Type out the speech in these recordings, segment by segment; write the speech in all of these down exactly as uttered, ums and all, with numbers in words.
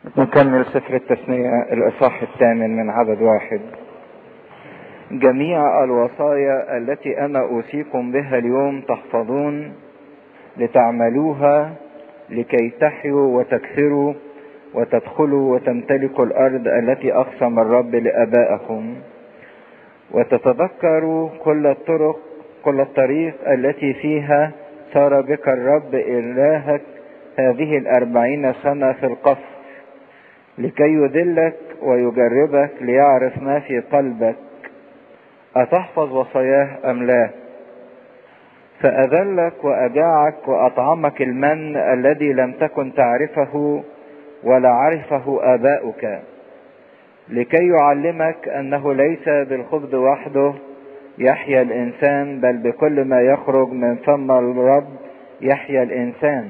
نكمل سفر التثنية الإصحاح الثامن من عدد واحد. جميع الوصايا التي أنا أوصيكم بها اليوم تحفظون لتعملوها لكي تحيوا وتكثروا وتدخلوا وتمتلكوا الأرض التي أقسم الرب لآبائكم، وتتذكروا كل الطرق كل الطريق التي فيها سار بك الرب إلهك هذه الأربعين سنة في القصر، لكي يذلك ويجربك ليعرف ما في قلبك أتحفظ وصاياه أم لا. فأذلك وأجاعك وأطعمك المن الذي لم تكن تعرفه ولا عرفه آباؤك، لكي يعلمك أنه ليس بالخبز وحده يحيا الإنسان، بل بكل ما يخرج من فم الرب يحيا الإنسان.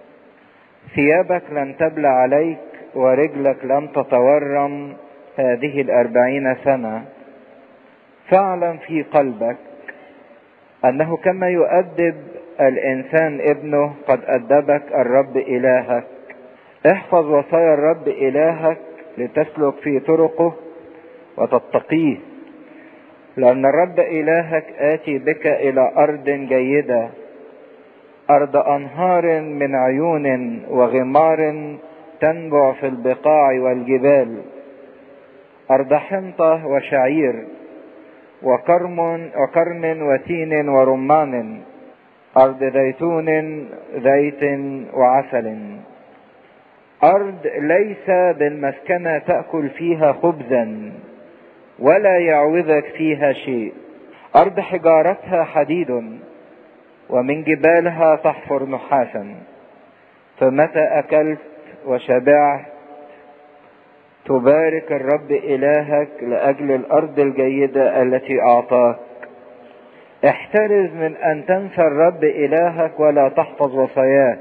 ثيابك لن تبلى عليك ورجلك لم تتورم هذه الأربعين سنة. فاعلم في قلبك أنه كما يؤدب الإنسان ابنه قد أدبك الرب إلهك. احفظ وصايا الرب إلهك لتسلك في طرقه وتتقيه، لأن الرب إلهك آتي بك إلى أرض جيدة، أرض أنهار من عيون وغمار تنبع في البقاع والجبال، أرض حنطة وشعير وكرم وكرم وتين ورمان، أرض زيتون زيت وعسل، أرض ليس بالمسكنة تأكل فيها خبزا ولا يعوذك فيها شيء، أرض حجارتها حديد ومن جبالها تحفر نحاسا. فمتى أكلت وشبعت تبارك الرب إلهك لأجل الأرض الجيدة التي أعطاك. احترز من أن تنسى الرب إلهك ولا تحفظ وصاياه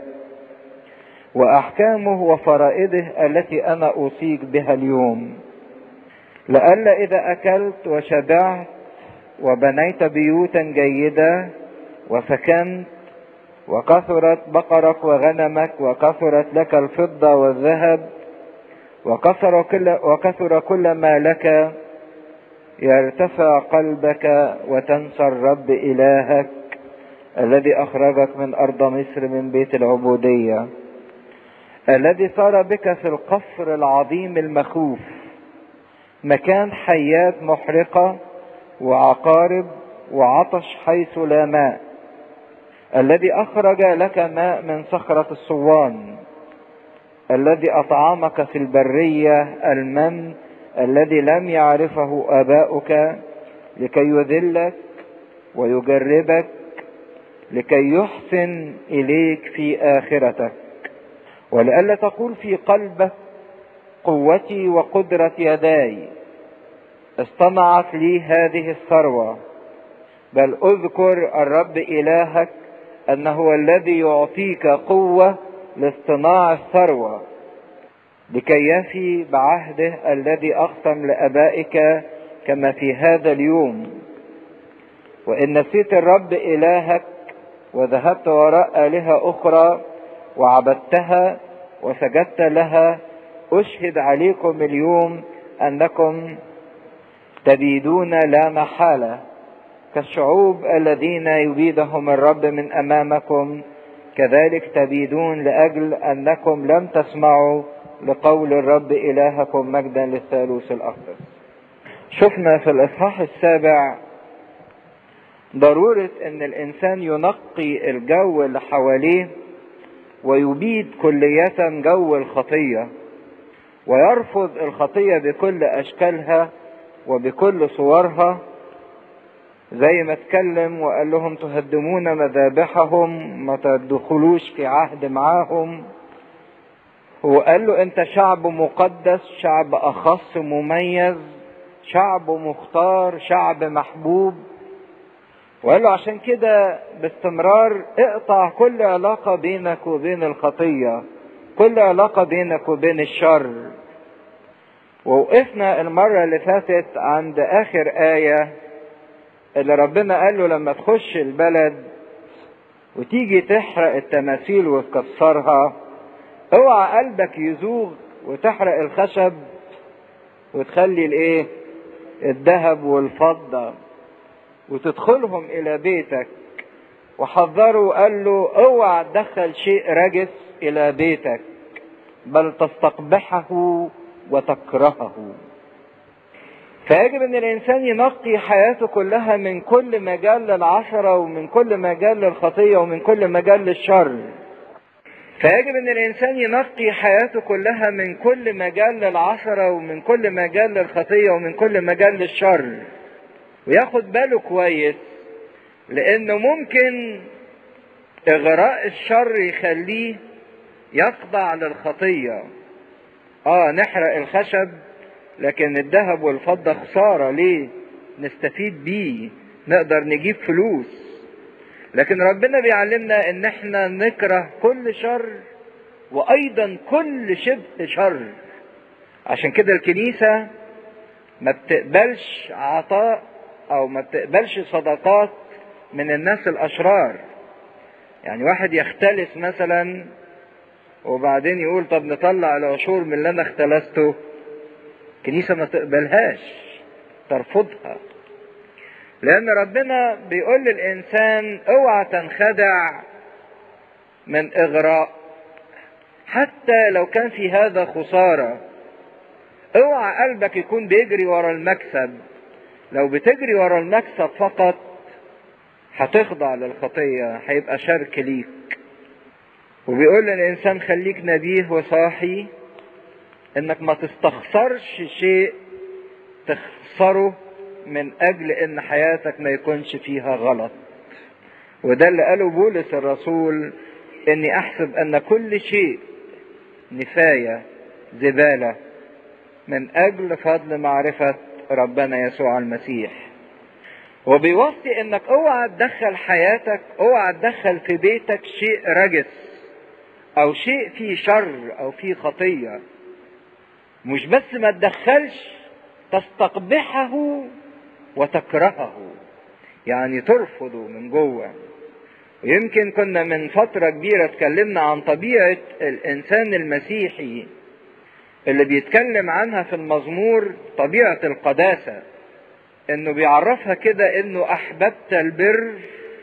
وأحكامه وفرائضه التي أنا أوصيك بها اليوم، لئلا إذا أكلت وشبعت وبنيت بيوتا جيدة وسكنت وكثرت بقرك وغنمك وكثرت لك الفضة والذهب وكثر كل, وكثر كل ما لك، يرتفع قلبك وتنسى الرب إلهك الذي أخرجك من أرض مصر من بيت العبودية، الذي صار بك في القصر العظيم المخوف، مكان حيات محرقة وعقارب وعطش حيث لا ماء، الذي أخرج لك ماء من صخرة الصوان، الذي أطعمك في البرية المن الذي لم يعرفه آباؤك، لكي يذلك ويجربك لكي يحسن إليك في آخرتك، ولئلا تقول في قلبك قوتي وقدرة يداي اصطنعت لي هذه الثروة، بل اذكر الرب إلهك أنه هو الذي يعطيك قوة لاصطناع الثروة، لكي يفي بعهده الذي أقسم لآبائك كما في هذا اليوم. وإن نسيت الرب إلهك وذهبت وراء آلهة أخرى وعبدتها وسجدت لها، أشهد عليكم اليوم أنكم تبيدون لا محالة كالشعوب الذين يبيدهم الرب من أمامكم، كذلك تبيدون لأجل أنكم لم تسمعوا لقول الرب إلهكم. مجدا للثالوث الأقدس. شفنا في الإصحاح السابع ضرورة أن الإنسان ينقي الجو اللي حواليه ويبيد كلية جو الخطية، ويرفض الخطية بكل أشكالها وبكل صورها، زي ما اتكلم وقال لهم تهدمون مذابحهم، ما تدخلوش في عهد معاهم. هو قال له انت شعب مقدس، شعب اخص مميز، شعب مختار، شعب محبوب. وقال له عشان كده باستمرار اقطع كل علاقة بينك وبين الخطية، كل علاقة بينك وبين الشر. ووقفنا المرة اللي فاتت عند اخر آية اللي ربنا قال له لما تخش البلد وتيجي تحرق التماثيل وتكسرها، اوعى قلبك يزوغ وتحرق الخشب وتخلي الايه الذهب والفضة وتدخلهم الى بيتك. وحذره قال له اوعى تدخل شيء رجس الى بيتك بل تستقبحه وتكرهه. فيجب ان الانسان ينقي حياته كلها من كل مجال للعثرة ومن كل مجال للخطية ومن كل مجال للشر. فيجب ان الانسان ينقي حياته كلها من كل مجال للعثرة ومن كل مجال للخطية ومن كل مجال للشر، وياخد باله كويس، لانه ممكن اغراء الشر يخليه يخضع للخطية. اه نحرق الخشب، لكن الذهب والفضة خسارة، ليه؟ نستفيد بيه، نقدر نجيب فلوس. لكن ربنا بيعلمنا ان احنا نكره كل شر وايضا كل شبه شر. عشان كده الكنيسة ما بتقبلش عطاء او ما بتقبلش صدقات من الناس الاشرار. يعني واحد يختلس مثلا وبعدين يقول طب نطلع العشور من اللي انا اختلسته، الكنيسة ما تقبلهاش، ترفضها. لان ربنا بيقول للانسان اوعى تنخدع من اغراء حتى لو كان في هذا خسارة. اوعى قلبك يكون بيجري ورا المكسب، لو بتجري ورا المكسب فقط هتخضع للخطية، هيبقى شرك ليك. وبيقول للانسان خليك نبيه وصاحي انك ما تستخسرش شيء تخسره من اجل ان حياتك ما يكونش فيها غلط. وده اللي قاله بولس الرسول، اني احسب ان كل شيء نفاية زبالة من اجل فضل معرفة ربنا يسوع المسيح. وبيوصي انك اوعى تدخل حياتك، اوعى تدخل في بيتك شيء رجس او شيء فيه شر او فيه خطية. مش بس ما تدخلش، تستقبحه وتكرهه، يعني ترفضه من جوه. ويمكن كنا من فترة كبيرة اتكلمنا عن طبيعة الانسان المسيحي اللي بيتكلم عنها في المزمور، طبيعة القداسة، انه بيعرفها كده انه احببت البر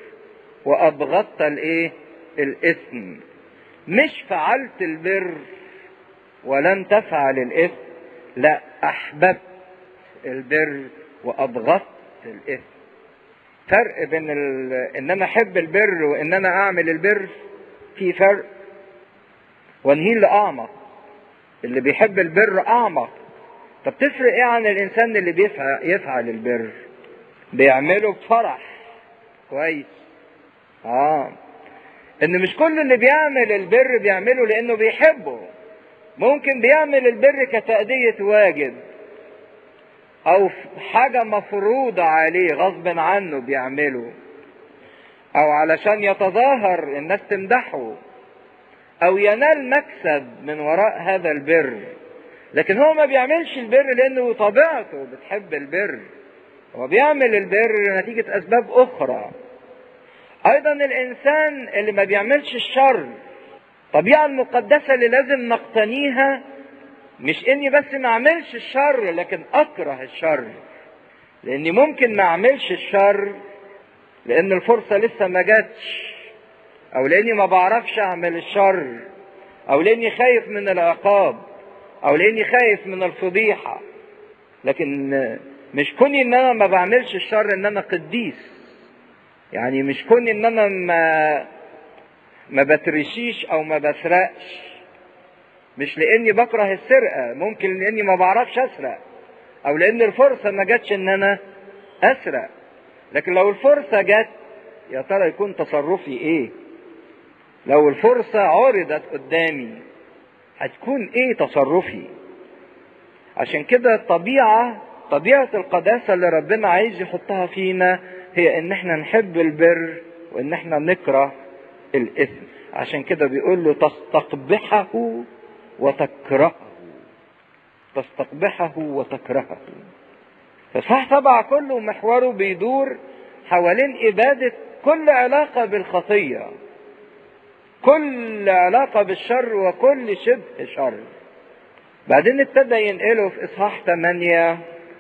وابغضت الايه الاثم. مش فعلت البر ولن تفعل الاثم، لا، احببت البر وابغضت الاثم. فرق بين ال... ان انا احب البر وان انا اعمل البر، في فرق. والنيل اللي اعمق، اللي بيحب البر اعمق. طب تفرق ايه عن الانسان اللي بيفعل يفعل البر؟ بيعمله بفرح. كويس. اه ان مش كل اللي بيعمل البر بيعمله لانه بيحبه. ممكن بيعمل البر كتأدية واجب او حاجة مفروضة عليه غصب عنه بيعمله، او علشان يتظاهر الناس تمدحه، او ينال مكسب من وراء هذا البر. لكن هو ما بيعملش البر لانه طبيعته بتحب البر، هو بيعمل البر نتيجة اسباب اخرى. ايضا الانسان اللي ما بيعملش الشر، الطبيعة المقدسة اللي لازم نقتنيها مش اني بس ما اعملش الشر لكن اكره الشر. لاني ممكن ما اعملش الشر لان الفرصة لسه ما جاتش، او لاني ما بعرفش اعمل الشر، او لاني خايف من العقاب، او لاني خايف من الفضيحة. لكن مش كوني ان انا ما بعملش الشر ان انا قديس. يعني مش كوني ان انا ما ما بترشيش او ما بسرقش، مش لاني بكره السرقة، ممكن لاني ما بعرفش اسرق، او لان الفرصة ما جاتش ان انا اسرق. لكن لو الفرصة جت، يا ترى يكون تصرفي ايه؟ لو الفرصة عرضت قدامي هتكون ايه تصرفي؟ عشان كده الطبيعة، طبيعة القداسة اللي ربنا عايز يحطها فينا هي ان احنا نحب البر وان احنا نكره الاثم. عشان كده بيقول له تستقبحه وتكرهه، تستقبحه وتكرهه. فصح سبعة كله محوره بيدور حوالين إبادة كل علاقة بالخطية، كل علاقة بالشر وكل شبه شر. بعدين ابتدى ينقله في اصحاح ثمانية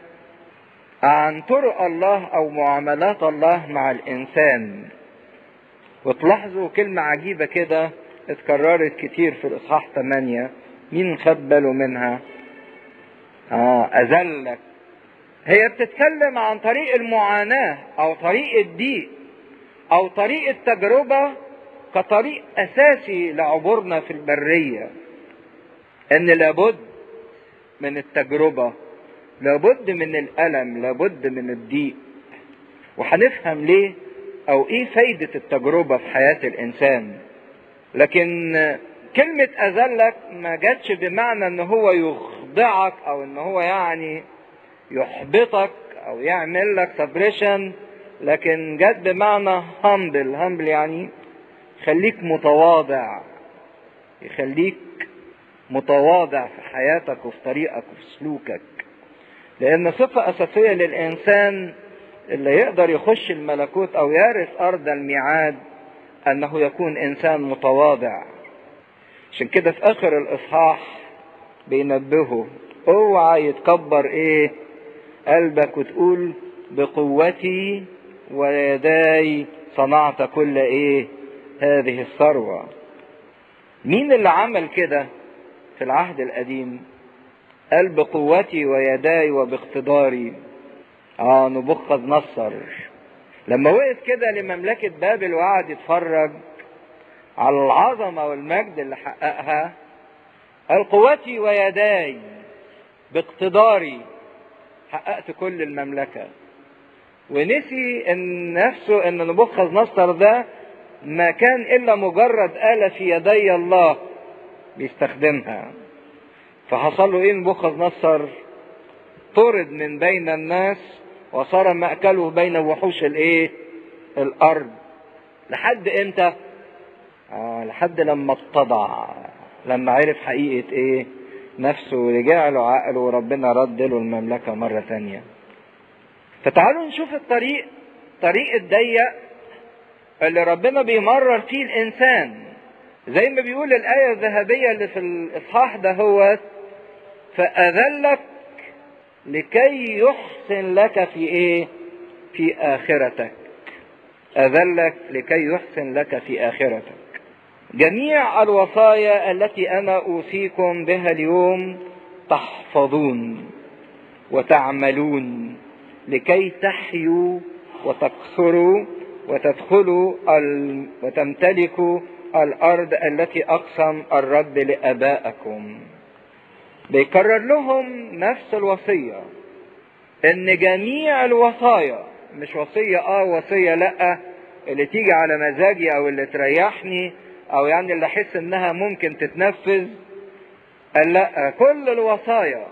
عن طرق الله او معاملات الله مع الانسان. وتلاحظوا كلمة عجيبة كده اتكررت كتير في الاصحاح ثمانية، مين خد باله منها؟ اه اذلك. هي بتتكلم عن طريق المعاناة او طريق الضيق او طريق التجربة كطريق اساسي لعبورنا في البرية، ان لابد من التجربة، لابد من الالم، لابد من الضيق. وهنفهم ليه او ايه فايدة التجربة في حياة الانسان. لكن كلمة اذلك ما جاتش بمعنى ان هو يخضعك او ان هو يعني يحبطك او يعمل لك سبريشن، لكن جت بمعنى همبل. همبل يعني يخليك متواضع، يخليك متواضع في حياتك وفي طريقك وفي سلوكك. لان صفة اساسية للانسان اللي يقدر يخش الملكوت او يرث ارض الميعاد انه يكون انسان متواضع. عشان كده في اخر الاصحاح بينبهه اوعى يتكبر ايه قلبك وتقول بقوتي ويداي صنعت كل ايه هذه الثروة. مين اللي عمل كده في العهد القديم؟ قال بقوتي ويداي وباقتداري. اه نبوخذ نصر لما وقف كده لمملكة بابل وقعد يتفرج على العظمة والمجد اللي حققها، قال قوتي ويداي باقتداري حققت كل المملكة. ونسي ان نفسه ان نبوخذ نصر ده ما كان الا مجرد آلة في يدي الله بيستخدمها. فحصل له ايه نبوخذ نصر؟ طرد من بين الناس وصار مأكله بين وحوش الايه الارض. لحد امتى؟ آه لحد لما اتضع، لما عرف حقيقة ايه نفسه ورجع له عقله وربنا رد له المملكة مرة تانية. فتعالوا نشوف الطريق، طريق الضيق اللي ربنا بيمرر فيه الانسان. زي ما بيقول الآية الذهبية اللي في الاصحاح ده هو فأذلك لكي يحسن لك في ايه في اخرتك. أذلك لكي يحسن لك في اخرتك. جميع الوصايا التي انا اوصيكم بها اليوم تحفظون وتعملون لكي تحيوا وتكثروا وتدخلوا ال... وتمتلكوا الارض التي اقسم الرب لابائكم. بيكرر لهم نفس الوصية، ان جميع الوصايا، مش وصية اه وصية لا اللي تيجي على مزاجي او اللي تريحني او يعني اللي احس انها ممكن تتنفذ. قال لا، كل الوصايا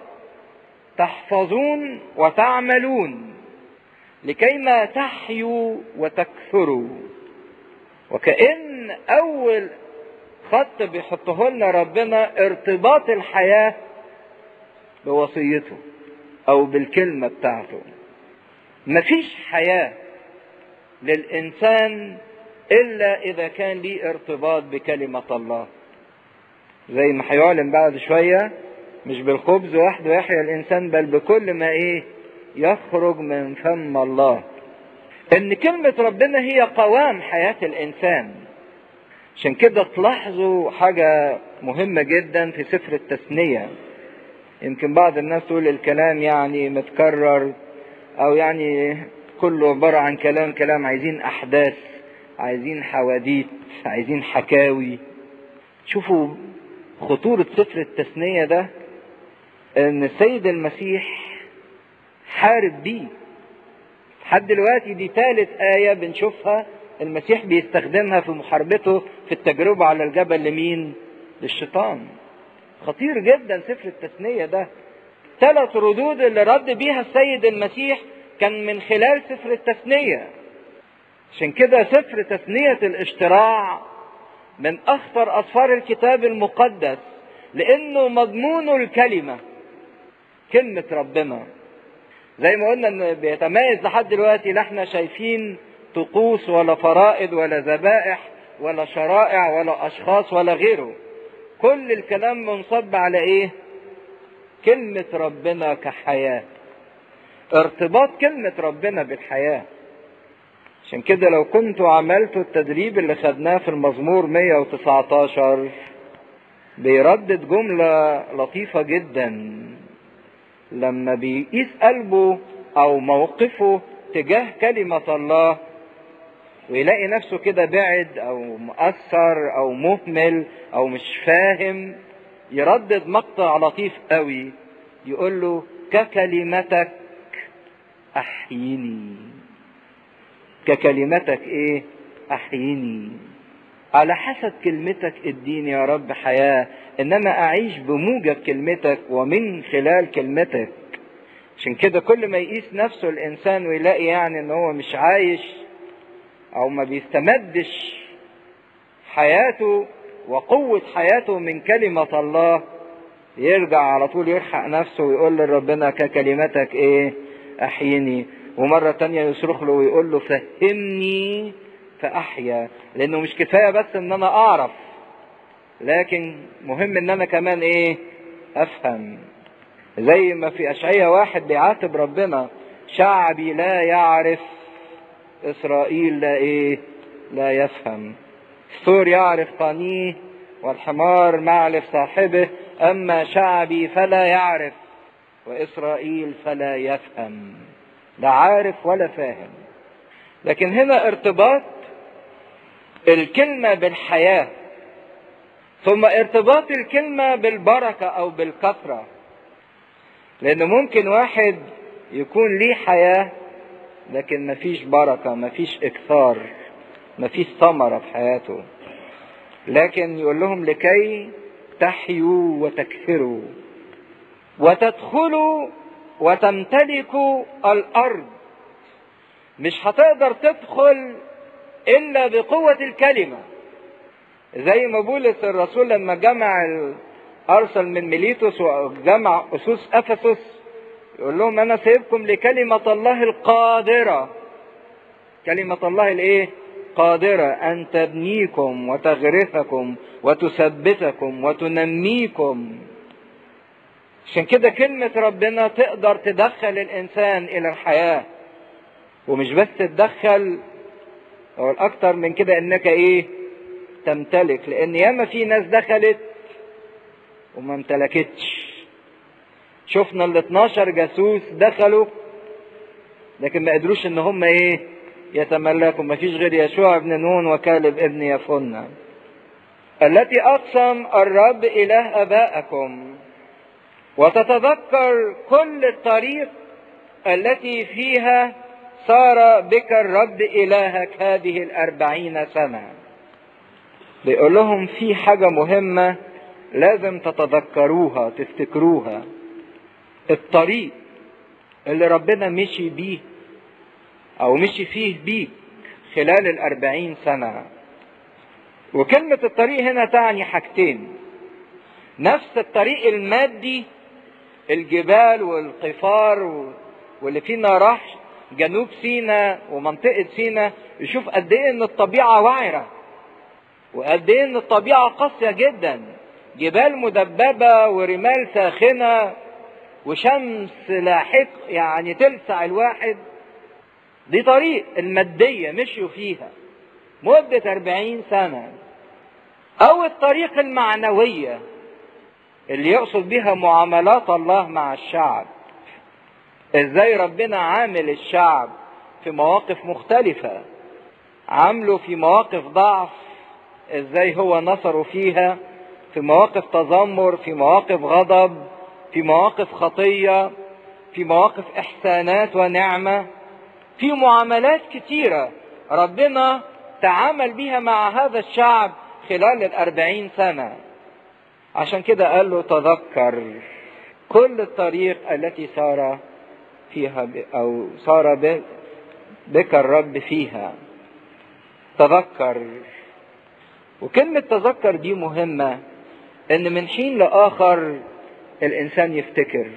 تحفظون وتعملون لكي ما تحيوا وتكثروا. وكأن اول خط بيحطه لنا ربنا ارتباط الحياة بوصيته او بالكلمة بتاعته. مفيش حياة للانسان الا اذا كان ليه ارتباط بكلمة الله. زي ما هيعلن بعد شوية، مش بالخبز وحده يحيا الانسان بل بكل ما ايه يخرج من فم الله. ان كلمة ربنا هي قوام حياة الانسان. عشان كده تلاحظوا حاجة مهمة جدا في سفر التثنية. يمكن بعض الناس تقول الكلام يعني متكرر او يعني كله عبارة عن كلام كلام عايزين احداث، عايزين حواديت، عايزين حكاوي. شوفوا خطورة سفر التثنية ده، ان السيد المسيح حارب بيه. لحد دلوقتي دي ثالث آية بنشوفها المسيح بيستخدمها في محاربته في التجربة على الجبل. لمين؟ للشيطان. خطير جدا سفر التثنية ده. ثلاث ردود اللي رد بيها السيد المسيح كان من خلال سفر التثنية. عشان كده سفر تثنية الاشتراع من اخطر اسفار الكتاب المقدس، لانه مضمونه الكلمة، كلمة ربنا. زي ما قلنا ان بيتميز لحد دلوقتي لا احنا شايفين طقوس ولا فرائض ولا ذبائح ولا شرائع ولا اشخاص ولا غيره. كل الكلام منصب على ايه؟ كلمة ربنا كحياة، ارتباط كلمة ربنا بالحياة. عشان كده لو كنتوا عملتوا التدريب اللي خدناه في المزمور مية وتسعتاشر، بيردد جملة لطيفة جدا لما بيقيس قلبه او موقفه تجاه كلمة الله ويلاقي نفسه كده بعد او مؤثر او مهمل او مش فاهم، يردد مقطع لطيف قوي يقول له ككلمتك احييني. ككلمتك ايه؟ احييني. على حسب كلمتك اديني يا رب حياة، انما اعيش بموجب كلمتك ومن خلال كلمتك. عشان كده كل ما يقيس نفسه الانسان ويلاقي يعني ان هو مش عايش او ما بيستمدش حياته وقوة حياته من كلمة الله، يرجع على طول يلحق نفسه ويقول لربنا ككلمتك ايه؟ احيني. ومرة تانية يصرخ له ويقول له فهمني فاحيا. لانه مش كفاية بس ان انا اعرف، لكن مهم ان انا كمان ايه؟ افهم. زي ما في اشعياء واحد بيعاتب ربنا شعبي لا يعرف، اسرائيل لا ايه؟ لا يفهم. الثور يعرف قانيه والحمار معلف صاحبه، اما شعبي فلا يعرف واسرائيل فلا يفهم. لا عارف ولا فاهم. لكن هنا ارتباط الكلمة بالحياة، ثم ارتباط الكلمة بالبركة او بالكثرة. لان ممكن واحد يكون ليه حياة لكن مفيش بركة، مفيش اكثار، مفيش ثمرة في حياته. لكن يقول لهم لكي تحيوا وتكثروا وتدخلوا وتمتلكوا الارض. مش هتقدر تدخل الا بقوة الكلمة. زي ما بولس الرسول لما جمع ارسل من ميليتوس وجمع اسوس افسس، يقول لهم انا سيبكم لكلمة الله القادرة. كلمة الله الايه؟ قادرة ان تبنيكم وتغرسكم وتثبتكم وتنميكم. عشان كده كلمة ربنا تقدر تدخل الانسان الى الحياة، ومش بس تدخل، او الاكتر من كده انك ايه؟ تمتلك. لان ياما في ناس دخلت وما امتلكتش. شفنا ال اتناشر جاسوس دخلوا لكن ما قدروش ان هم ايه؟ يتملكوا. ما فيش غير يشوع ابن نون وكالب ابن يفنى. التي اقسم الرب اله ابائكم وتتذكر كل الطريق التي فيها صار بك الرب الهك هذه الاربعين سنة. بيقول لهم في حاجة مهمة لازم تتذكروها تفتكروها. الطريق اللي ربنا مشي بيه او مشي فيه بيك خلال الاربعين سنة. وكلمة الطريق هنا تعني حاجتين. نفس الطريق المادي، الجبال والقفار واللي فينا راح جنوب سيناء ومنطقة سيناء، يشوف قد ايه ان الطبيعة وعرة وقد ايه ان الطبيعة قاسية جدا. جبال مدببة ورمال ساخنة وشمس لاحق يعني تلسع الواحد. دي طريق المادية مشيوا فيها مدة أربعين سنة. او الطريق المعنوية اللي يقصد بها معاملات الله مع الشعب. ازاي ربنا عامل الشعب في مواقف مختلفة، عامله في مواقف ضعف ازاي هو نصره فيها، في مواقف تذمر، في مواقف غضب، في مواقف خطية، في مواقف احسانات ونعمة، في معاملات كتيرة ربنا تعامل بيها مع هذا الشعب خلال الاربعين سنة. عشان كده قال له تذكر كل الطريق التي سار فيها او سار بك الرب فيها. تذكر. وكلمة تذكر دي مهمة، ان من حين لاخر الانسان يفتكر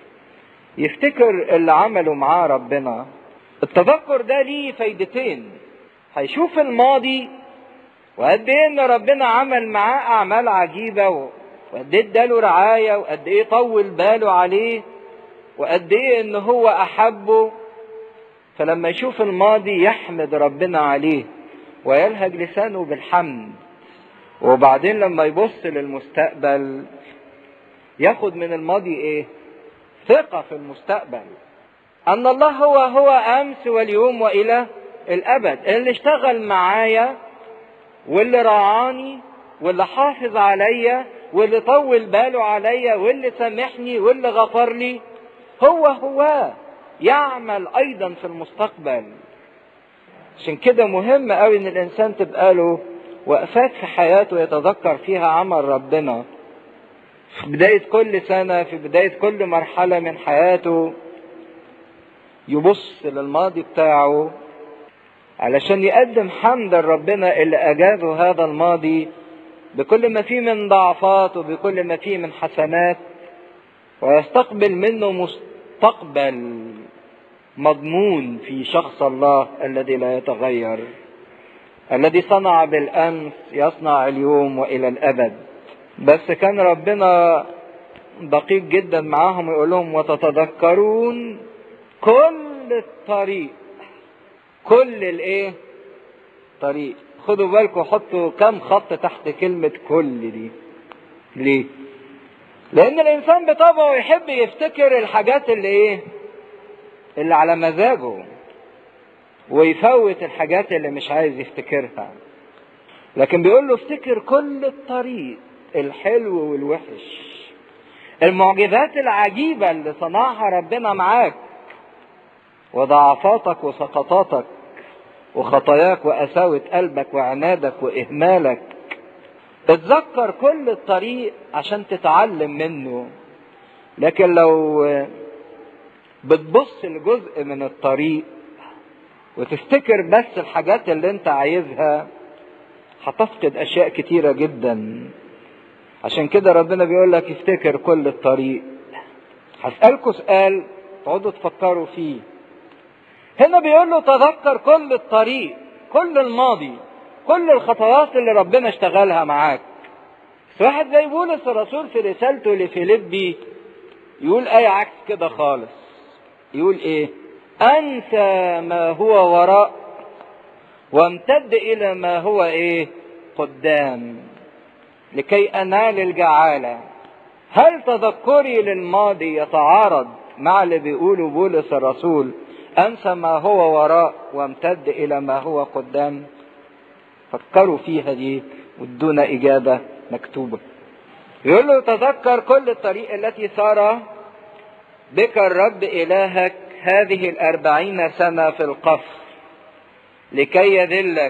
يفتكر اللي عمله معاه ربنا. التذكر ده ليه فايدتين. هيشوف الماضي وقد ايه ان ربنا عمل معاه اعمال عجيبة وقد ايه اداله رعاية، وقد ايه طول باله عليه، وقد ايه ان هو احبه. فلما يشوف الماضي يحمد ربنا عليه ويلهج لسانه بالحمد. وبعدين لما يبص للمستقبل ياخد من الماضي ايه؟ ثقة في المستقبل، ان الله هو هو امس واليوم والى الابد، اللي اشتغل معايا واللي رعاني واللي حافظ عليا واللي طول باله عليا واللي سامحني واللي غفر لي، هو هو يعمل ايضا في المستقبل. عشان كده مهم قوي ان الانسان تبقى له وقفات في حياته يتذكر فيها عمل ربنا في بداية كل سنة، في بداية كل مرحلة من حياته، يبص للماضي بتاعه علشان يقدم حمد لربنا اللي أجازه هذا الماضي بكل ما فيه من ضعفات وبكل ما فيه من حسنات، ويستقبل منه مستقبل مضمون في شخص الله الذي لا يتغير، الذي صنع بالأمس يصنع اليوم وإلى الأبد. بس كان ربنا دقيق جدا معاهم، يقول لهم وتتذكرون كل الطريق. كل الايه؟ طريق. خدوا بالكم، حطوا كم خط تحت كلمة كل دي. ليه؟ لأن الإنسان بطبعه يحب يفتكر الحاجات اللي ايه؟ اللي على مزاجه، ويفوت الحاجات اللي مش عايز يفتكرها. لكن بيقول له افتكر كل الطريق، الحلو والوحش، المعجزات العجيبة اللي صنعها ربنا معاك، وضعفاتك وسقطاتك وخطاياك وقساوة قلبك وعنادك وإهمالك. اتذكر كل الطريق عشان تتعلم منه. لكن لو بتبص لجزء من الطريق وتفتكر بس الحاجات اللي انت عايزها، هتفقد اشياء كتيرة جدا. عشان كده ربنا بيقول لك افتكر كل الطريق. هسألكوا سؤال تقعدوا تفكروا فيه. هنا بيقول له تذكر كل الطريق، كل الماضي، كل الخطوات اللي ربنا اشتغلها معاك. بس واحد زي بولس الرسول في رسالته لفيليبي يقول آية عكس كده خالص. يقول ايه؟ انسى ما هو وراء وامتد الى ما هو ايه؟ قدام، لكي انال الجعالة. هل تذكري للماضي يتعارض مع اللي بيقوله بولس الرسول انسى ما هو وراء وامتد الى ما هو قدام؟ فكروا فيها دي وادونا اجابة مكتوبة. يقول له تذكر كل الطريق التي سار بك الرب الهك هذه الاربعين سنة في القفر، لكي يذلك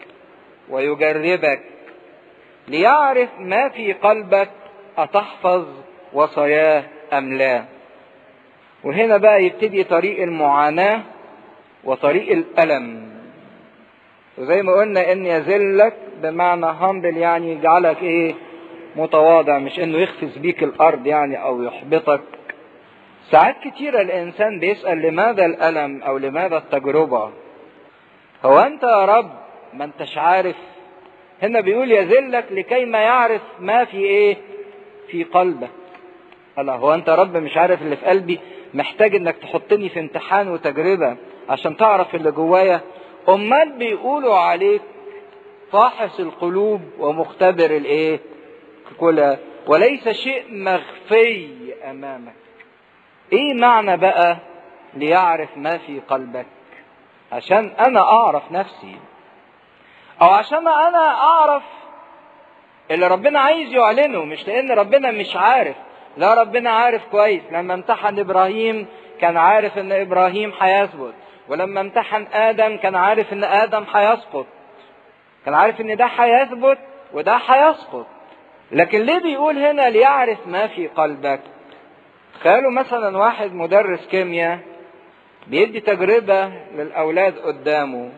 ويجربك ليعرف ما في قلبك أتحفظ وصاياه أم لا. وهنا بقى يبتدي طريق المعاناة وطريق الألم. وزي ما قلنا ان يذلك بمعنى همبل، يعني يجعلك ايه؟ متواضع، مش انه يخفز بيك الارض يعني او يحبطك. ساعات كتيرة الانسان بيسأل لماذا الألم او لماذا التجربة؟ هو انت يا رب ما انتش عارف؟ هنا بيقول يذلك لكي ما يعرف ما في ايه؟ في قلبك. الله، هو انت يا رب مش عارف اللي في قلبي؟ محتاج انك تحطني في امتحان وتجربة عشان تعرف اللي جوايا؟ امال بيقولوا عليك فاحص القلوب ومختبر الايه؟ كلها، وليس شيء مخفي امامك. ايه معنى بقى ليعرف ما في قلبك؟ عشان انا اعرف نفسي، او عشان انا اعرف اللي ربنا عايز يعلنه، مش لان ربنا مش عارف. لا، ربنا عارف كويس. لما امتحن ابراهيم كان عارف ان ابراهيم هيثبت، ولما امتحن ادم كان عارف ان ادم هيسقط، كان عارف ان ده هيثبت وده هيسقط. لكن ليه بيقول هنا ليعرف ما في قلبك؟ تخيلوا مثلا واحد مدرس كيمياء بيدي تجربة للأولاد قدامه،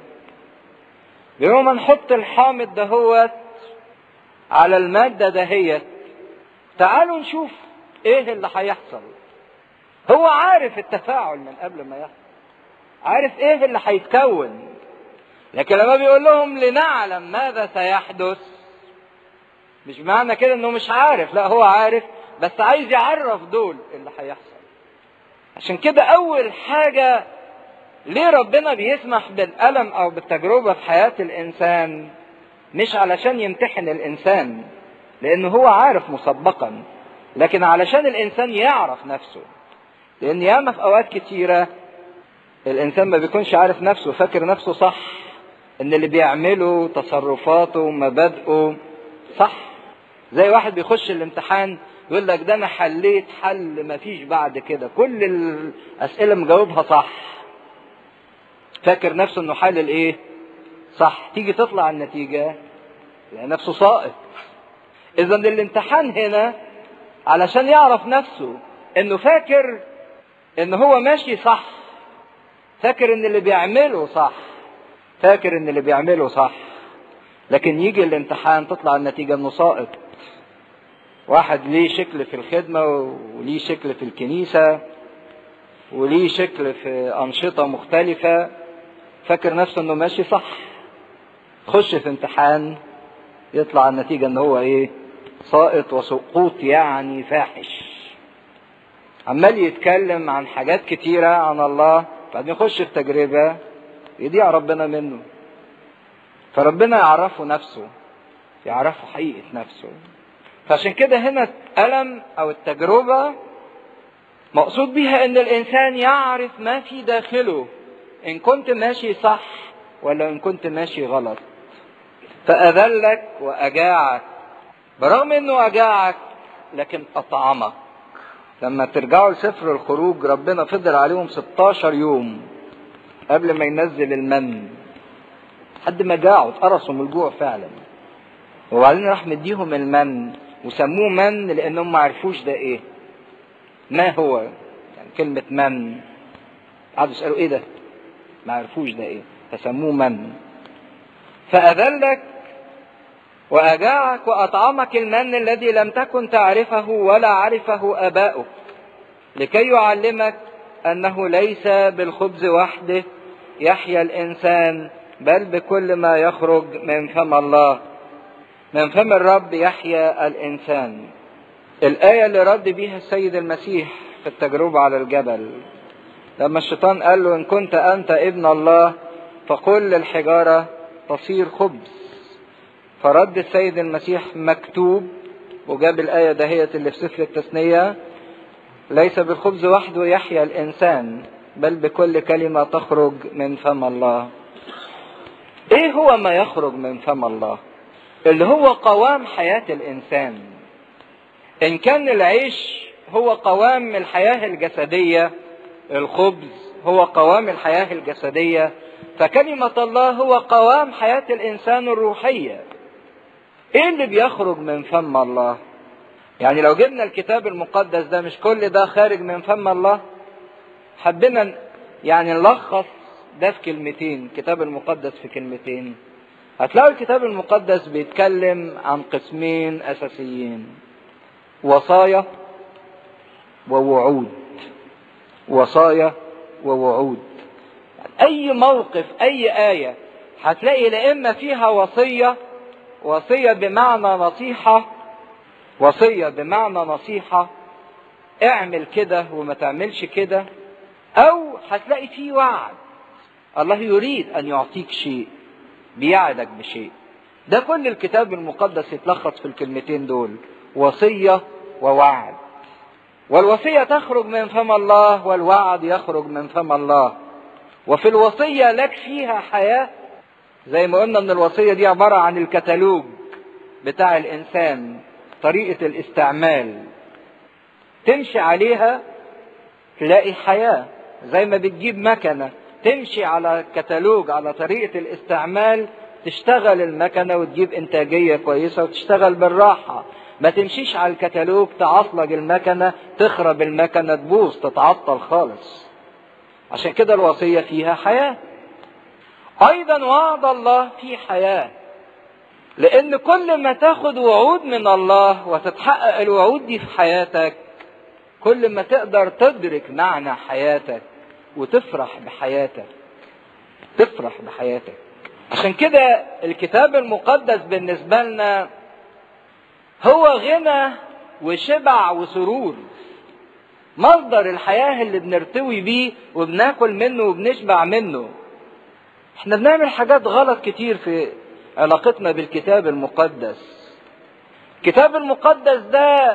بيقول ما نحط الحامض دهوت على المادة دهيت، تعالوا نشوف ايه اللي هيحصل. هو عارف التفاعل من قبل ما يحصل، عارف ايه اللي هيتكون. لكن لما بيقول لهم لنعلم ماذا سيحدث، مش معنى كده انه مش عارف، لا هو عارف، بس عايز يعرف دول اللي هيحصل. عشان كده اول حاجة ليه ربنا بيسمح بالألم او بالتجربة في حياة الانسان، مش علشان يمتحن الانسان لانه هو عارف مسبقا، لكن علشان الانسان يعرف نفسه. لان ياما في اوقات كتيرة الانسان ما بيكونش عارف نفسه، فاكر نفسه صح، ان اللي بيعمله تصرفاته مبادئه صح. زي واحد بيخش الامتحان يقول لك ده انا حليت حل ما فيش بعد كده، كل الاسئله مجاوبها صح، فاكر نفسه انه حلل ايه صح، تيجي تطلع النتيجه يلاقي نفسه ساقط. اذا الامتحان هنا علشان يعرف نفسه، انه فاكر ان هو ماشي صح، فاكر ان اللي بيعمله صح، فاكر ان اللي بيعمله صح، لكن يجي الامتحان تطلع النتيجه انه ساقط. واحد ليه شكل في الخدمة وليه شكل في الكنيسة وليه شكل في أنشطة مختلفة، فاكر نفسه انه ماشي صح، خش في امتحان يطلع النتيجة ان هو ايه ساقط، وسقوط يعني فاحش. عمال يتكلم عن حاجات كتيرة عن الله، بعدين يخش في تجربة يضيع ربنا منه. فربنا يعرفه نفسه، يعرفه حقيقة نفسه. فعشان كده هنا الألم أو التجربة مقصود بيها إن الإنسان يعرف ما في داخله، إن كنت ماشي صح ولا إن كنت ماشي غلط. فأذلك وأجاعك، برغم إنه أجاعك لكن أطعمك. لما ترجعوا لسفر الخروج ربنا فضل عليهم ستاشر يوم قبل ما ينزل المن، لحد ما جاعوا اتقرصوا من الجوع فعلا، وبعدين راح مديهم المن وسموه من لانهم ما عرفوش ده ايه، ما هو يعني كلمة من، قعدوا يسألوا ايه ده، ما عرفوش ده ايه، فسموه من. فأذلك وأجاعك وأطعمك المن الذي لم تكن تعرفه ولا عرفه آباؤك، لكي يعلمك أنه ليس بالخبز وحده يحيا الإنسان، بل بكل ما يخرج من فم الله، من فم الرب يحيا الإنسان. الآية اللي رد بيها السيد المسيح في التجربة على الجبل، لما الشيطان قال له إن كنت أنت ابن الله فقل للحجارة تصير خبز. فرد السيد المسيح مكتوب، وجاب الآية دهيت اللي في سفر التثنية، ليس بالخبز وحده يحيا الإنسان بل بكل كلمة تخرج من فم الله. إيه هو ما يخرج من فم الله؟ اللي هو قوام حياة الإنسان. إن كان العيش هو قوام الحياة الجسدية، الخبز هو قوام الحياة الجسدية، فكلمة الله هو قوام حياة الإنسان الروحية. إيه اللي بيخرج من فم الله؟ يعني لو جبنا الكتاب المقدس ده، مش كل ده خارج من فم الله؟ حبينا يعني نلخص ده في كلمتين، الكتاب المقدس في كلمتين، هتلاقوا الكتاب المقدس بيتكلم عن قسمين أساسيين: وصايا ووعود. وصايا ووعود. أي موقف، أي آية هتلاقي لا إما فيها وصية، وصية بمعنى نصيحة، وصية بمعنى نصيحة اعمل كده وما تعملش كده، أو هتلاقي فيه وعد، الله يريد أن يعطيك شيء، بيعدك بشيء. ده كل الكتاب المقدس يتلخص في الكلمتين دول: وصية ووعد. والوصية تخرج من فم الله، والوعد يخرج من فم الله. وفي الوصية لك فيها حياة، زي ما قلنا ان الوصية دي عبارة عن الكتالوج بتاع الإنسان، طريقة الاستعمال، تمشي عليها تلاقي حياة. زي ما بتجيب مكنة تمشي على كتالوج، على طريقة الاستعمال، تشتغل المكنة وتجيب انتاجية كويسة وتشتغل بالراحة. ما تمشيش على الكتالوج تعطلج المكنة، تخرب المكنة، تبوظ، تتعطل خالص. عشان كده الوصية فيها حياة. ايضا وعد الله فيه حياة، لان كل ما تاخد وعود من الله وتتحقق الوعود دي في حياتك، كل ما تقدر تدرك معنى حياتك وتفرح بحياتك، تفرح بحياتك. عشان كده الكتاب المقدس بالنسبة لنا هو غنى وشبع وسرور، مصدر الحياة اللي بنرتوي بيه وبناكل منه وبنشبع منه. احنا بنعمل حاجات غلط كتير في علاقتنا بالكتاب المقدس. الكتاب المقدس ده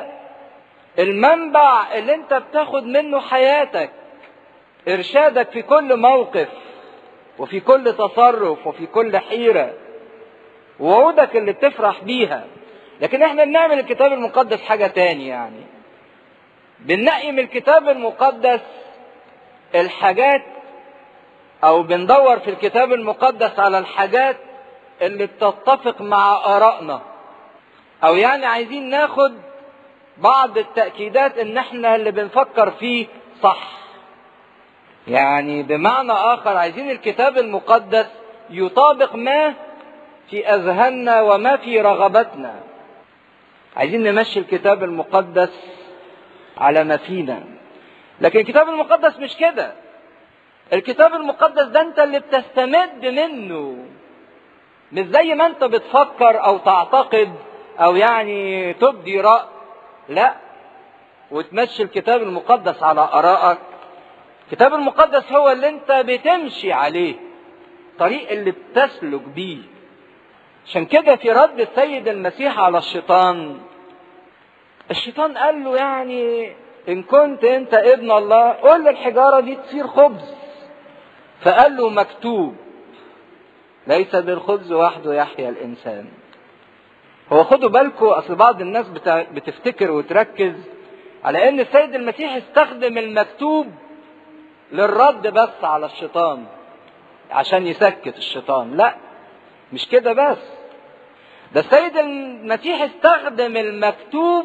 المنبع اللي انت بتاخد منه حياتك، ارشادك في كل موقف وفي كل تصرف وفي كل حيرة، ووعودك اللي بتفرح بيها. لكن احنا بنعمل الكتاب المقدس حاجة تاني، يعني بننقي من الكتاب المقدس الحاجات، او بندور في الكتاب المقدس على الحاجات اللي بتتفق مع آرائنا، او يعني عايزين ناخد بعض التأكيدات ان احنا اللي بنفكر فيه صح. يعني بمعنى اخر عايزين الكتاب المقدس يطابق ما في اذهاننا وما في رغبتنا. عايزين نمشي الكتاب المقدس على ما فينا. لكن الكتاب المقدس مش كده. الكتاب المقدس ده انت اللي بتستمد منه، مش زي ما انت بتفكر او تعتقد او يعني تبدي رأي، لا، وتمشي الكتاب المقدس على آرائك. الكتاب المقدس هو اللي انت بتمشي عليه، طريق اللي بتسلك بيه. عشان كده في رد السيد المسيح على الشيطان، الشيطان قال له يعني ان كنت انت ابن الله قول للحجارة دي تصير خبز. فقال له مكتوب ليس بالخبز وحده يحيا الانسان. هو خدوا بالكم، اصل بعض الناس بتفتكر وتركز على ان السيد المسيح استخدم المكتوب للرد بس على الشيطان عشان يسكت الشيطان. لا، مش كده بس، ده السيد المسيح استخدم المكتوب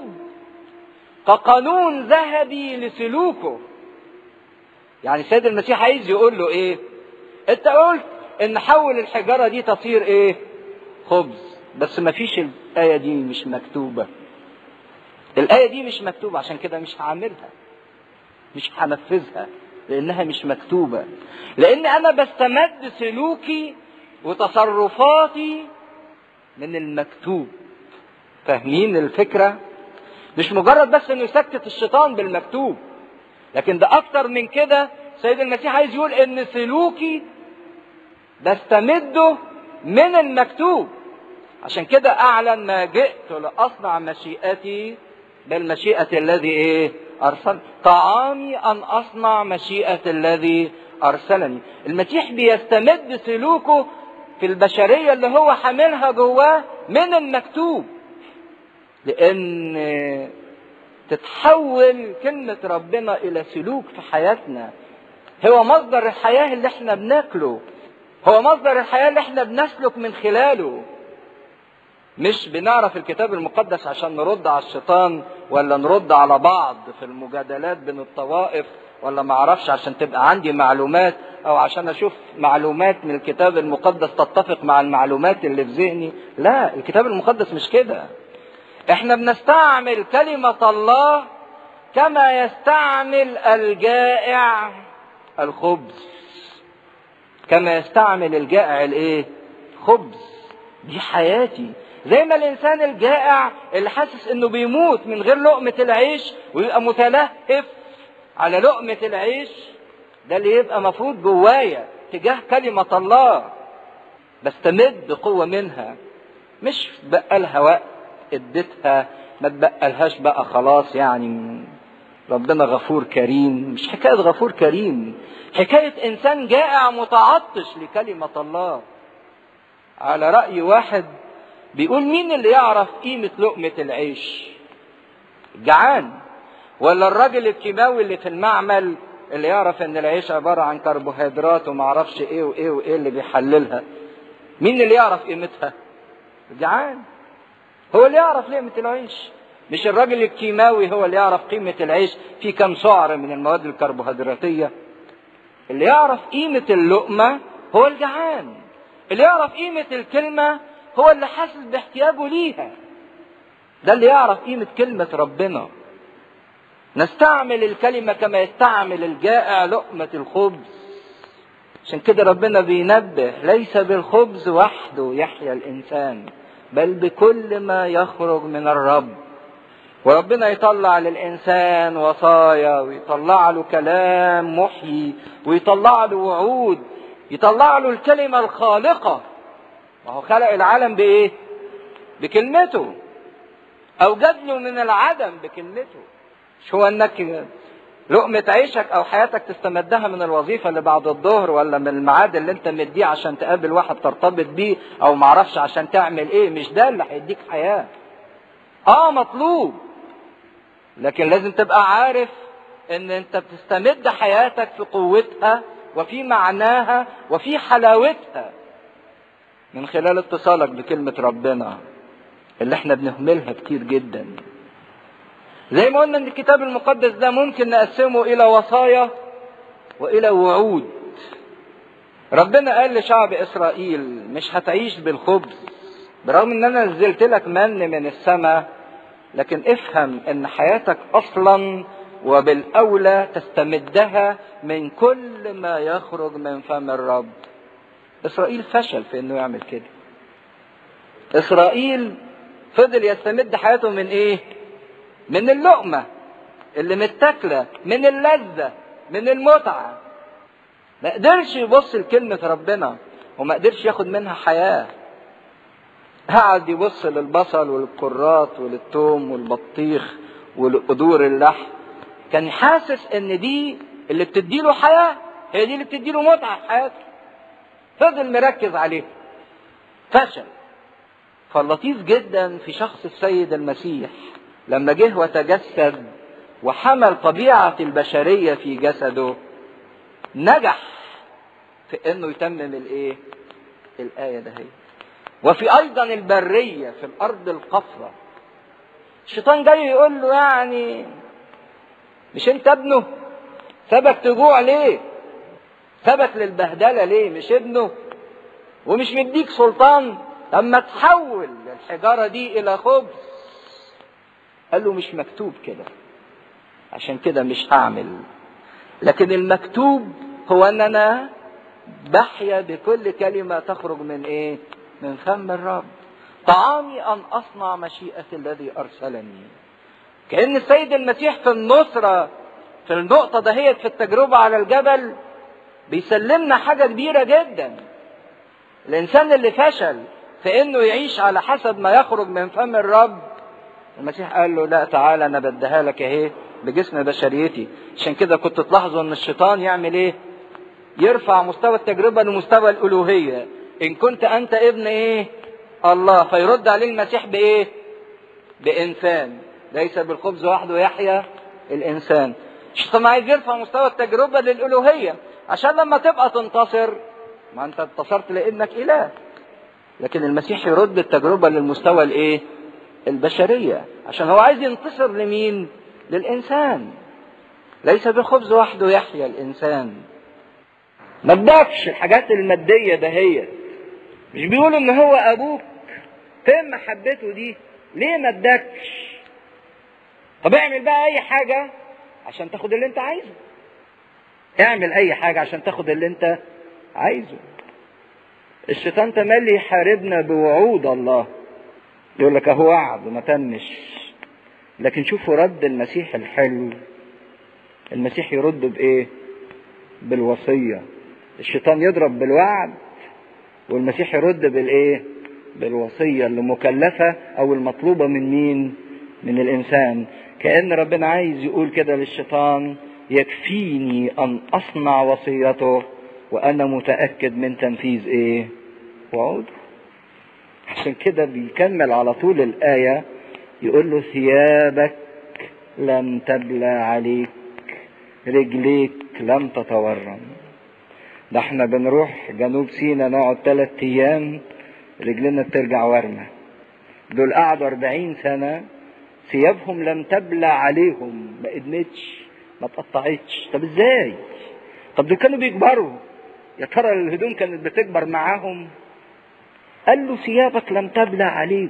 كقانون ذهبي لسلوكه. يعني السيد المسيح عايز يقول له ايه؟ انت قلت ان حول الحجارة دي تصير ايه؟ خبز، بس ما فيش الآية دي مش مكتوبة. الآية دي مش مكتوبة، عشان كده مش هعملها، مش هنفذها، لأنها مش مكتوبة. لأن أنا بستمد سلوكي وتصرفاتي من المكتوب. فاهمين الفكرة؟ مش مجرد بس إنه يسكت الشيطان بالمكتوب، لكن ده أكتر من كده. سيد المسيح عايز يقول إن سلوكي بستمده من المكتوب. عشان كده أعلن ما جئت لأصنع مشيئتي بالمشيئة الذي إيه؟ أرسل. طعامي أن أصنع مشيئة الذي أرسلني. المسيح بيستمد سلوكه في البشرية اللي هو حاملها جواه من المكتوب، لأن تتحول كلمة ربنا إلى سلوك في حياتنا. هو مصدر الحياة اللي احنا بناكله، هو مصدر الحياة اللي احنا بنسلك من خلاله. مش بنعرف الكتاب المقدس عشان نرد على الشيطان ولا نرد على بعض في المجادلات بين الطوائف، ولا ما اعرفش عشان تبقى عندي معلومات او عشان اشوف معلومات من الكتاب المقدس تتفق مع المعلومات اللي في ذهني. لا، الكتاب المقدس مش كده. احنا بنستعمل كلمة الله كما يستعمل الجائع الخبز، كما يستعمل الجائع الايه؟ خبز. دي حياتي. زي ما الانسان الجائع اللي حاسس انه بيموت من غير لقمة العيش ويبقى متلهف على لقمة العيش، ده اللي يبقى مفروض جوايا تجاه كلمة الله. بستمد قوة منها، مش بقالها وقت اديتها ما تبقالهاش بقى خلاص. يعني ربنا غفور كريم، مش حكاية غفور كريم، حكاية انسان جائع متعطش لكلمة الله. على رأي واحد بيقول مين اللي يعرف قيمة لقمة العيش؟ الجعان ولا الراجل الكيماوي اللي في المعمل اللي يعرف ان العيش عبارة عن كربوهيدرات وما عرفش ايه وايه وايه اللي بيحللها؟ مين اللي يعرف قيمتها؟ الجعان هو اللي يعرف لقمة العيش، مش الراجل الكيماوي هو اللي يعرف قيمة العيش في كم سعر من المواد الكربوهيدراتية. اللي يعرف قيمة اللقمة هو الجعان. اللي يعرف قيمة الكلمة هو اللي حاسس باحتياجه ليها. ده اللي يعرف قيمة كلمة ربنا. نستعمل الكلمة كما يستعمل الجائع لقمة الخبز. عشان كده ربنا بينبه ليس بالخبز وحده يحيا الإنسان، بل بكل ما يخرج من الرب. وربنا يطلع للإنسان وصايا، ويطلع له كلام محيي، ويطلع له وعود، يطلع له الكلمة الخالقة. وهو خلق العالم بإيه؟ بكلمته. أوجد له من العدم بكلمته. مش هو انك لقمة عيشك او حياتك تستمدها من الوظيفة اللي بعد الظهر، ولا من الميعاد اللي انت مديه عشان تقابل واحد ترتبط بيه، او معرفش عشان تعمل ايه. مش ده اللي هيديك حياة. اه مطلوب، لكن لازم تبقى عارف ان انت بتستمد حياتك في قوتها وفي معناها وفي حلاوتها من خلال اتصالك بكلمة ربنا اللي احنا بنهملها كتير جدا. زي ما قلنا ان الكتاب المقدس ده ممكن نقسمه الى وصايا والى وعود. ربنا قال لشعب اسرائيل مش هتعيش بالخبز، برغم ان انا نزلت لك من من السماء، لكن افهم ان حياتك اصلا وبالاولى تستمدها من كل ما يخرج من فم الرب. اسرائيل فشل في انه يعمل كده. اسرائيل فضل يستمد حياته من ايه؟ من اللقمة اللي متاكلة، من اللذة، من المتعة. ما قدرش يبص لكلمة ربنا، وما قدرش ياخد منها حياة. قعد يبص للبصل وللكرات وللثوم والبطيخ ولقدور اللحم. كان حاسس ان دي اللي بتديله حياة، هي دي اللي بتديله متعة في حياته. فضل مركز عليه، فشل. فاللطيف جدا في شخص السيد المسيح لما جه وتجسد وحمل طبيعة البشرية في جسده، نجح في انه يتمم الايه؟ الآية ده هي. وفي ايضا البرية في الارض القفرة، الشيطان جاي يقول له يعني مش انت ابنه؟ سبك تجوع ليه؟ سبك للبهدلة ليه؟ مش ابنه؟ ومش مديك سلطان؟ اما تحول الحجارة دي الى خبز. قال له مش مكتوب كده، عشان كده مش هعمل. لكن المكتوب هو ان انا بحيا بكل كلمة تخرج من ايه؟ من فم الرب. طعامي ان اصنع مشيئة الذي ارسلني. كأن السيد المسيح في النصرة في النقطة دهيت في التجربة على الجبل بيسلمنا حاجة كبيرة جدا. الانسان اللي فشل في انه يعيش على حسب ما يخرج من فم الرب، المسيح قال له لا تعالى انا بديها لك اهي بجسم بشريتي. عشان كده كنت تلاحظوا ان الشيطان يعمل ايه؟ يرفع مستوى التجربة لمستوى الالوهية. ان كنت انت ابن ايه؟ الله. فيرد عليه المسيح بايه؟ بانسان. ليس بالخبز وحده يحيا الانسان. الشيطان عايز يرفع مستوى التجربة للالوهية عشان لما تبقى تنتصر، ما انت انتصرت لانك اله. لكن المسيح يرد التجربة للمستوى الايه؟ البشرية، عشان هو عايز ينتصر لمين؟ للإنسان. ليس بالخبز وحده يحيا الإنسان. ما ادكش الحاجات المادية دهيت. مش بيقولوا ان هو ابوك؟ فين محبته دي؟ ليه ما ادكش؟ طب اعمل بقى اي حاجة عشان تاخد اللي انت عايزه. اعمل اي حاجة عشان تاخد اللي انت عايزه. الشيطان تملي يحاربنا بوعود الله، يقول لك اهو وعد وما تمش. لكن شوفوا رد المسيح الحلو. المسيح يرد بايه؟ بالوصية. الشيطان يضرب بالوعد، والمسيح يرد بالايه؟ بالوصية اللي مكلفة او المطلوبة من مين؟ من الانسان. كأن ربنا عايز يقول كده للشيطان يكفيني ان اصنع وصيته وانا متأكد من تنفيذ ايه؟ وعوده. عشان كده بيكمل على طول الآية يقول له ثيابك لم تبلى عليك، رجليك لم تتورم. ده احنا بنروح جنوب سيناء نقعد ثلاث ايام رجلنا بترجع ورمة. دول قعدوا أربعين سنة ثيابهم لم تبلى عليهم، ما ادمتش ما اتقطعتش. طب ازاي؟ طب دول كانوا بيكبروا، يا ترى الهدوم كانت بتكبر معاهم؟ قال له ثيابك لم تبلى عليك.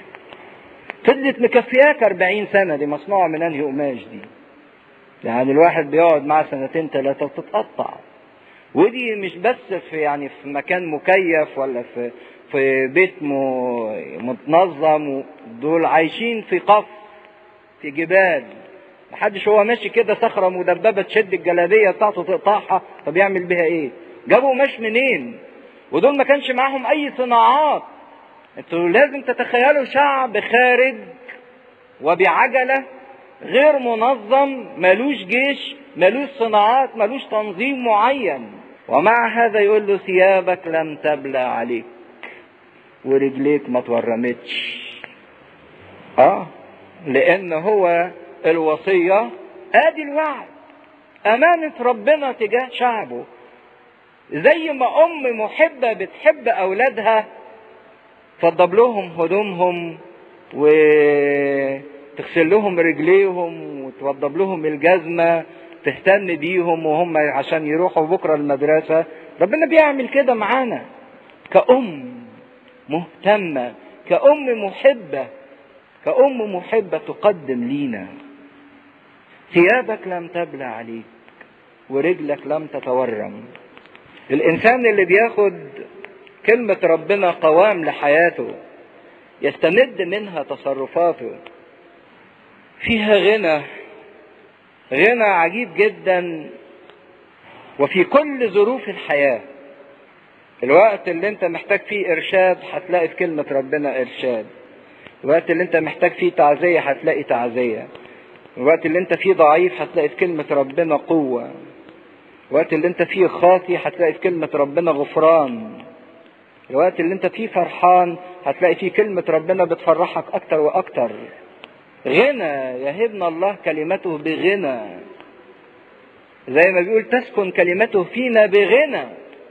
فضلت مكفياك أربعين سنة. دي مصنوعة من انهي قماش دي؟ يعني الواحد بيقعد معاه سنتين ثلاثة وتتقطع. ودي مش بس في يعني في مكان مكيف ولا في في بيت متنظم، دول عايشين في قف في جبال، محدش هو ماشي كده صخرة مدببة تشد الجلابية بتاعته تقطعها، طب يعمل بيها ايه؟ جابوا مش منين؟ ودول ما كانش معاهم اي صناعات. انتوا لازم تتخيلوا شعب خارج وبعجلة، غير منظم، ملوش جيش، ملوش صناعات، ملوش تنظيم معين، ومع هذا يقول له ثيابك لم تبلى عليك ورجليك ما تورمتش. اه لان هو الوصية ادي الوعد، امانة ربنا تجاه شعبه. زي ما ام محبة بتحب اولادها تفضب لهم هدومهم وتغسل لهم رجليهم وتوضب لهم الجزمة، تهتم بيهم وهم عشان يروحوا بكرة المدرسة، ربنا بيعمل كده معانا كأم مهتمة، كأم محبة، كأم محبة تقدم لينا. ثيابك لم تبلى عليك ورجلك لم تتورم. الإنسان اللي بياخد كلمة ربنا قوام لحياته يستمد منها تصرفاته، فيها غنى، غنى عجيب جدا. وفي كل ظروف الحياة، الوقت اللي انت محتاج فيه ارشاد هتلاقي في كلمة ربنا ارشاد، الوقت اللي انت محتاج فيه تعزية هتلاقي تعزية، الوقت اللي انت فيه ضعيف هتلاقي في كلمة ربنا قوة، الوقت اللي انت فيه خاطي هتلاقي في كلمة ربنا غفران، الوقت اللي انت فيه فرحان هتلاقي فيه كلمة ربنا بتفرحك اكتر واكتر. غنى يهبنا الله كلمته بغنى، زي ما بيقول تسكن كلمته فينا بغنى.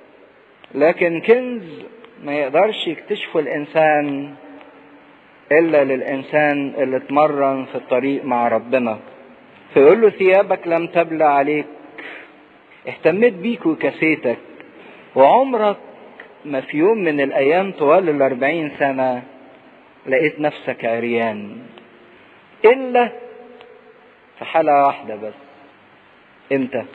لكن كنز ما يقدرش يكتشفه الانسان الا للانسان اللي اتمرن في الطريق مع ربنا. فيقول له ثيابك لم تبلى عليك، اهتميت بيك وكسيتك، وعمرك ما في يوم من الايام طوال الاربعين سنة لقيت نفسك عريان، الا في حالة واحدة بس. امتى؟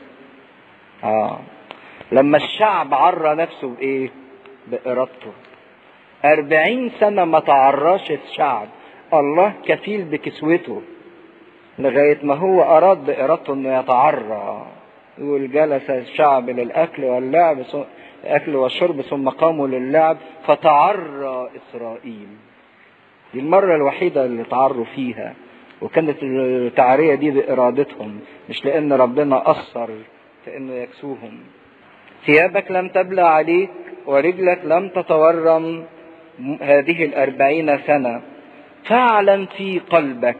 اه لما الشعب عرى نفسه بايه؟ بارادته. اربعين سنة ما تعراش الشعب، الله كفيل بكسوته لغاية ما هو اراد بارادته انه يتعرى. يقول جلس الشعب للاكل واللعب، الاكل والشرب، ثم قاموا للعب فتعرى اسرائيل. دي المرة الوحيدة اللي تعروا فيها، وكانت التعرية دي بارادتهم، مش لان ربنا اثر في انه يكسوهم. ثيابك لم تبلى عليك ورجلك لم تتورم هذه الأربعين سنة، فاعلم في قلبك.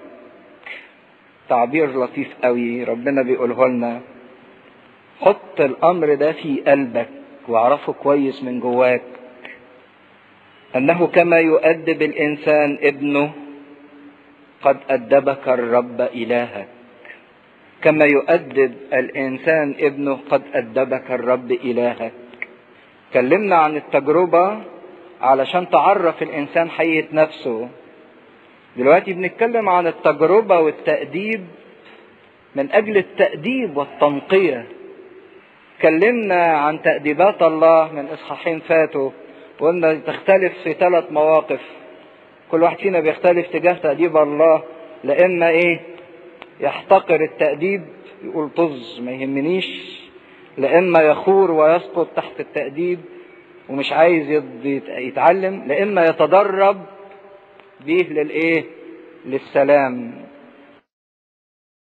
تعبير لطيف قوي ربنا بيقوله لنا، حط الأمر ده في قلبك واعرفه كويس من جواك، أنه كما يؤدب الإنسان ابنه قد أدبك الرب إلهك. كما يؤدب الإنسان ابنه قد أدبك الرب إلهك. كلمنا عن التجربة علشان تعرف الإنسان حقيقة نفسه. دلوقتي بنتكلم عن التجربة والتأديب من أجل التأديب والتنقية. كلمنا عن تأديبات الله من إصحاحين فاتوا، وقلنا تختلف في ثلاث مواقف، كل واحد فينا بيختلف تجاه تأديب الله. لإما إيه؟ يحتقر التأديب يقول طز ما يهمنيش، لإما يخور ويسقط تحت التأديب ومش عايز يتعلم، لإما يتدرب بيه للإيه؟ للسلام.